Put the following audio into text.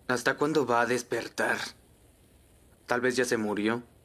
¿Hasta cuándo va a despertar? Tal vez ya se murió.